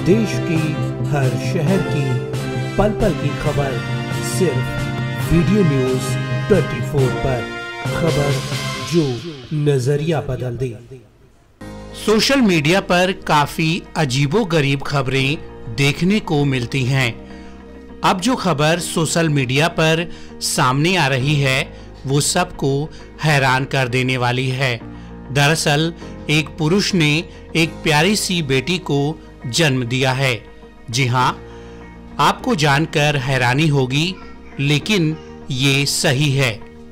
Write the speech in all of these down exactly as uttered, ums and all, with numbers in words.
देश की हर शहर की पल पल की खबर सिर्फ वीडियो न्यूज चौबीस पर। खबर जो नजरिया बदल दे। सोशल मीडिया पर काफी अजीबोगरीब खबरें देखने को मिलती हैं। अब जो खबर सोशल मीडिया पर सामने आ रही है वो सबको हैरान कर देने वाली है। दरअसल एक पुरुष ने एक प्यारी सी बेटी को जन्म दिया है। जी हाँ, आपको जानकर हैरानी होगी, लेकिन ये सही है।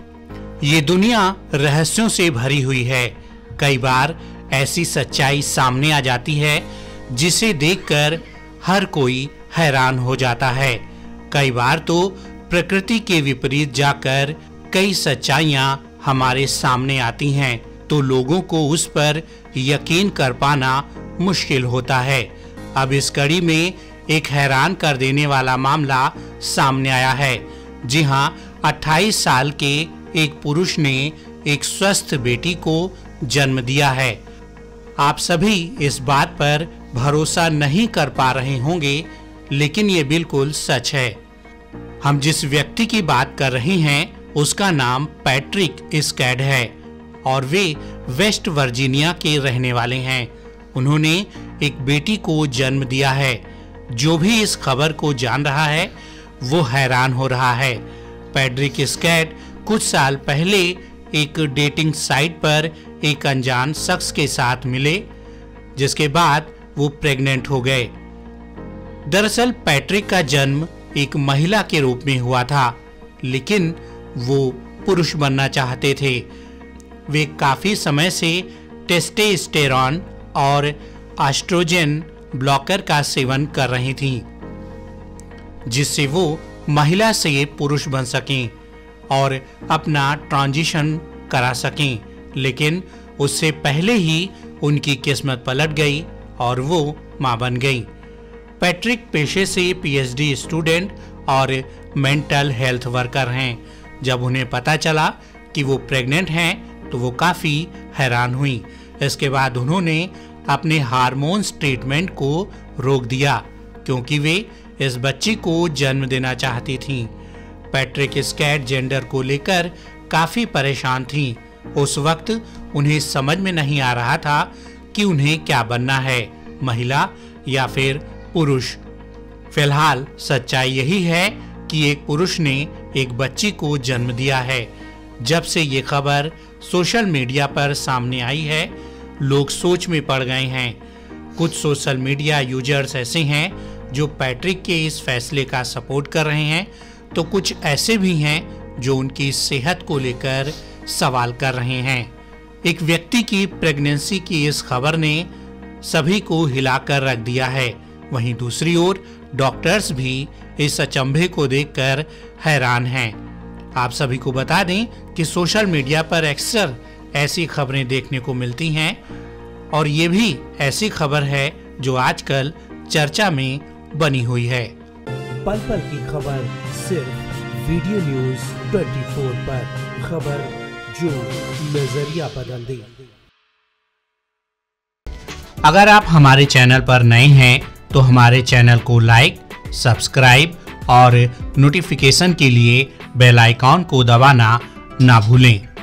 ये दुनिया रहस्यों से भरी हुई है। कई बार ऐसी सच्चाई सामने आ जाती है जिसे देखकर हर कोई हैरान हो जाता है। कई बार तो प्रकृति के विपरीत जाकर कई सच्चाइयां हमारे सामने आती हैं, तो लोगों को उस पर यकीन कर पाना मुश्किल होता है। अब इस कड़ी में एक हैरान कर देने वाला मामला सामने आया है। जी हाँ, अट्ठाईस साल के एक पुरुष ने एक स्वस्थ बेटी को जन्म दिया है। आप सभी इस बात पर भरोसा नहीं कर पा रहे होंगे, लेकिन ये बिल्कुल सच है। हम जिस व्यक्ति की बात कर रहे हैं उसका नाम पैट्रिक स्कैड है और वे वेस्ट वर्जीनिया के रहने वाले हैं। उन्होंने एक बेटी को जन्म दिया है। जो भी इस खबर को जान रहा है वो हैरान हो रहा है। पैट्रिक स्कैड कुछ साल पहले एक डेटिंग साइट पर एक अनजान शख्स के साथ मिले, जिसके बाद वो प्रेग्नेंट हो गए। दरअसल पैट्रिक का जन्म एक महिला के रूप में हुआ था, लेकिन वो पुरुष बनना चाहते थे। वे काफी समय से टेस्टोस्टेरोन और एस्ट्रोजन ब्लॉकर का सेवन कर रही थीं, जिससे वो महिला से पुरुष बन सकें और अपना ट्रांजिशन करा सकें। लेकिन उससे पहले ही उनकी किस्मत पलट गई और वो मां बन गई। पैट्रिक पेशे से पीएचडी स्टूडेंट और मेंटल हेल्थ वर्कर हैं। जब उन्हें पता चला कि वो प्रेग्नेंट हैं तो वो काफ़ी हैरान हुई। इसके बाद उन्होंने अपने हार्मोन्स ट्रीटमेंट को रोक दिया, क्योंकि वे इस बच्ची को जन्म देना चाहती थीं। पैट्रिक स्कैड जेंडर को लेकर काफ़ी परेशान थीं। उस वक्त उन्हें समझ में नहीं आ रहा था कि उन्हें क्या बनना है, महिला या फिर पुरुष। फिलहाल सच्चाई यही है कि एक पुरुष ने एक बच्ची को जन्म दिया है। जब से ये खबर सोशल मीडिया पर सामने आई है, लोग सोच में पड़ गए हैं। कुछ सोशल मीडिया यूजर्स ऐसे हैं जो पैट्रिक के इस फैसले का सपोर्ट कर रहे हैं, तो कुछ ऐसे भी हैं जो उनकी सेहत को लेकर सवाल कर रहे हैं। एक व्यक्ति की प्रेगनेंसी की इस खबर ने सभी को हिलाकर रख दिया है। वहीं दूसरी ओर डॉक्टर्स भी इस अचंभे को देखकर हैरान हैं। आप सभी को बता दें कि सोशल मीडिया पर अक्सर ऐसी खबरें देखने को मिलती हैं, और ये भी ऐसी खबर है जो आजकल चर्चा में बनी हुई है। पल पल की खबर सिर्फ वीडियो न्यूज चौबीस पर। खबर जो नजरिया बदल दे। अगर आप हमारे चैनल पर नए हैं तो हमारे चैनल को लाइक, सब्सक्राइब और नोटिफिकेशन के लिए बेल आइकॉन को दबाना ना भूलें।